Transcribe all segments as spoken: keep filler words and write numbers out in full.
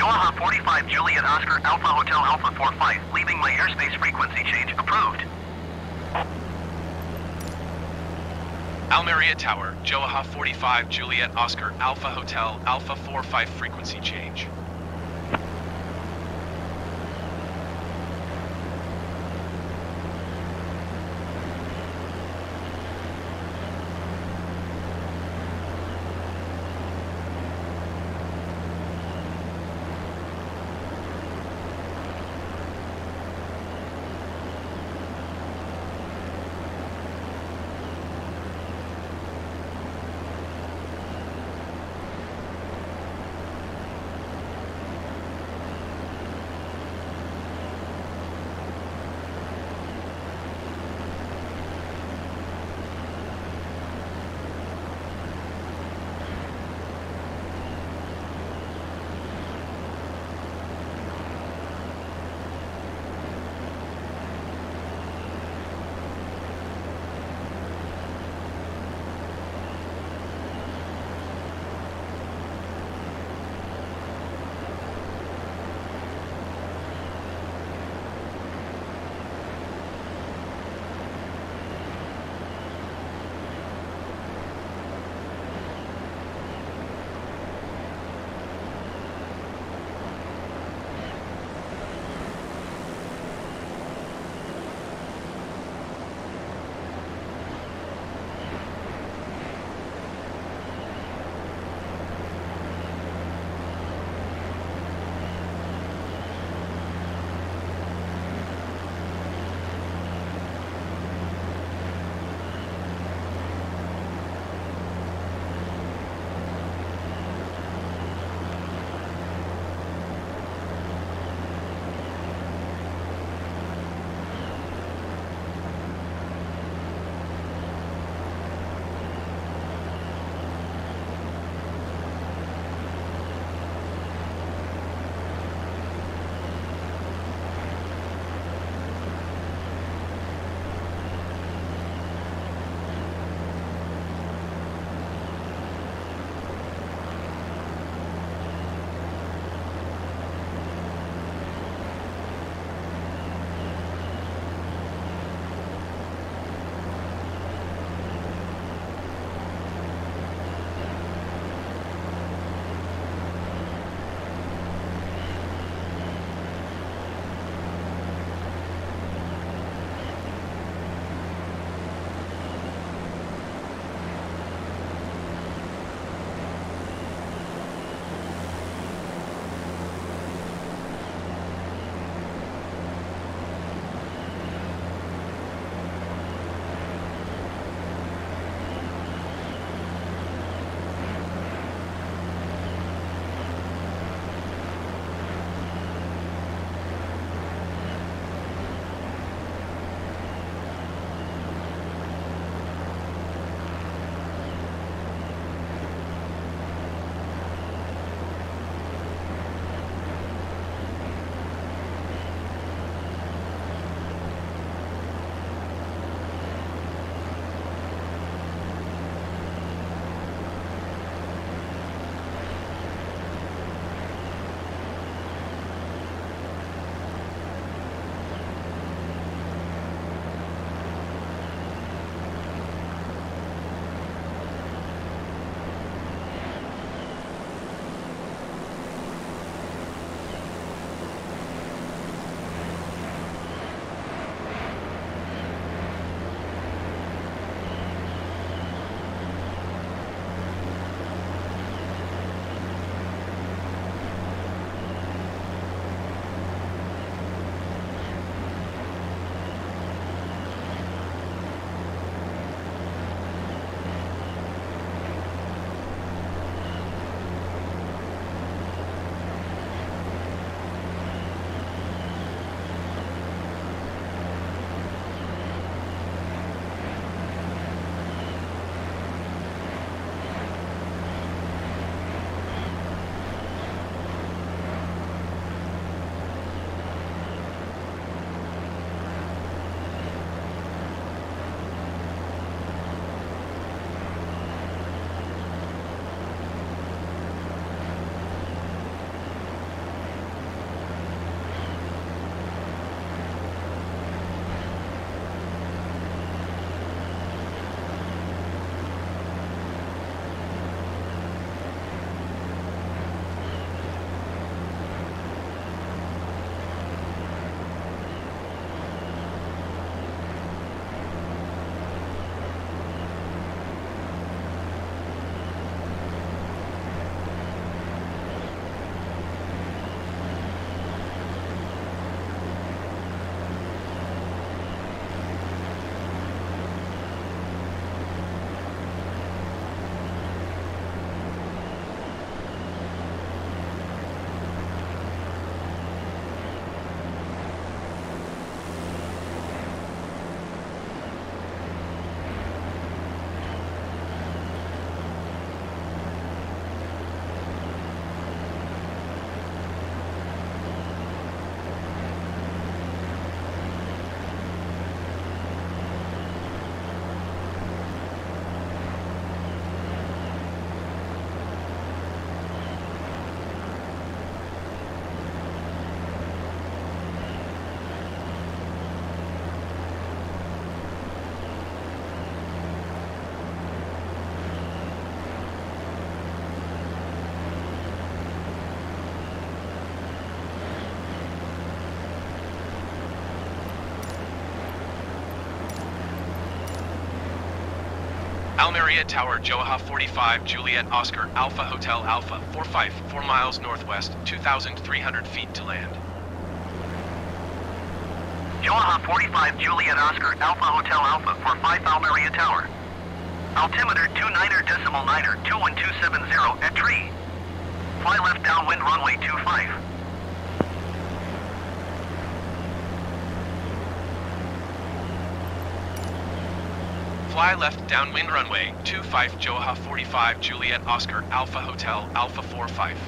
Yamaha forty-five Juliet Oscar Alpha Hotel Alpha four five, leaving my airspace frequency change approved. Almeria Tower, Joaha forty-five Juliet Oscar Alpha Hotel Alpha four five frequency change. Almeria Tower, Joha forty-five, Juliet Oscar, Alpha Hotel Alpha, four five, four miles northwest, two thousand three hundred feet to land. Joha forty-five, Juliet Oscar, Alpha Hotel Alpha, four five, Almeria Tower. Altimeter two niner decimal niner, two one two seven zero at tree. Fly left downwind runway two five. Fly left downwind runway two five, Joha forty-five, Juliet Oscar, Alpha Hotel, Alpha four five.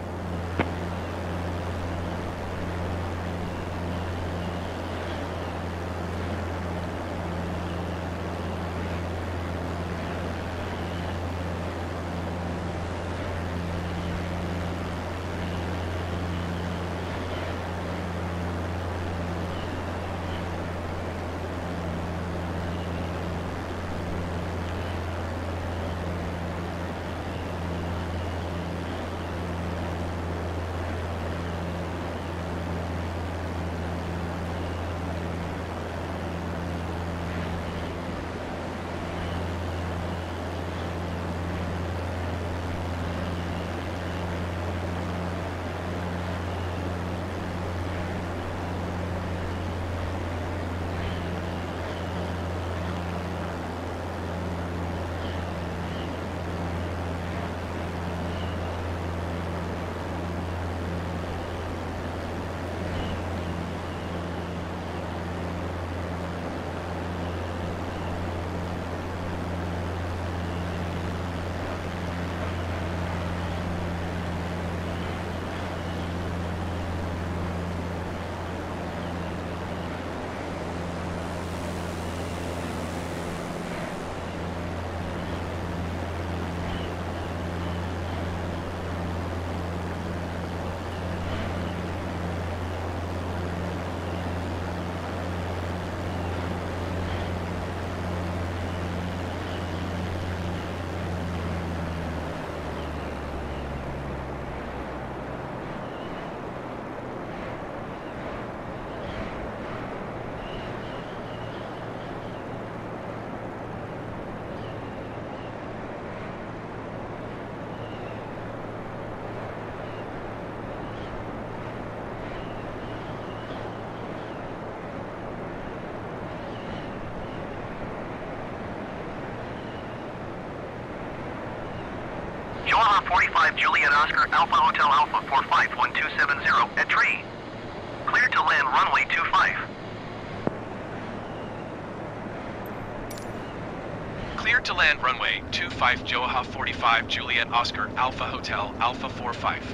Joha forty-five, Juliet Oscar, Alpha Hotel Alpha, four five, one two seven zero at tree. Clear to land runway two five. Clear to land runway two five, Joha forty-five, Juliet Oscar, Alpha Hotel, Alpha four five.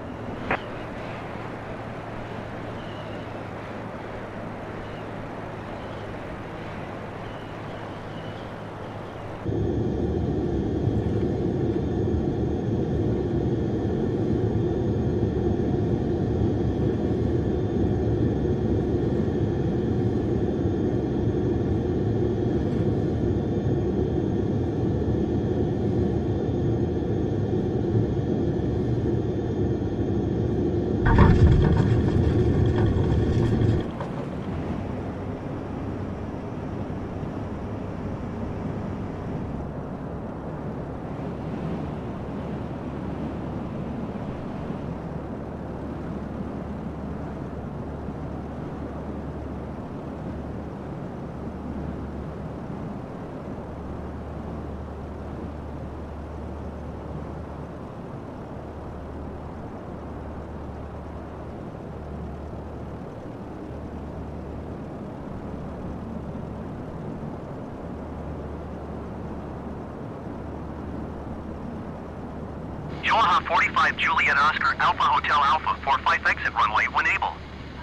Joha forty-five, Juliet Oscar, Alpha Hotel Alpha, four five, exit runway when able.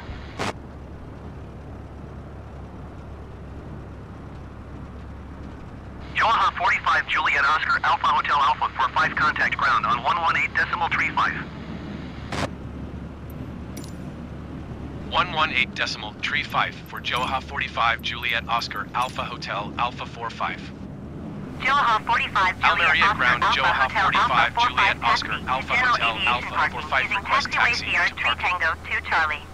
Joha forty-five, Juliet Oscar, Alpha Hotel Alpha, four five, contact ground on one one eight decimal three five. one one eight decimal three five for Joha forty-five, Juliet Oscar, Alpha Hotel, Alpha four five. Joha forty-five, Juliet Almeria Oscar, ground, Alpha Joha Hotel, forty-five, Alpha four Juliet five, Oscar, taxi. Alpha General Hotel, aviation Alpha parking four five, using request taxiway taxi Sierra to three parking. Tango two Charlie.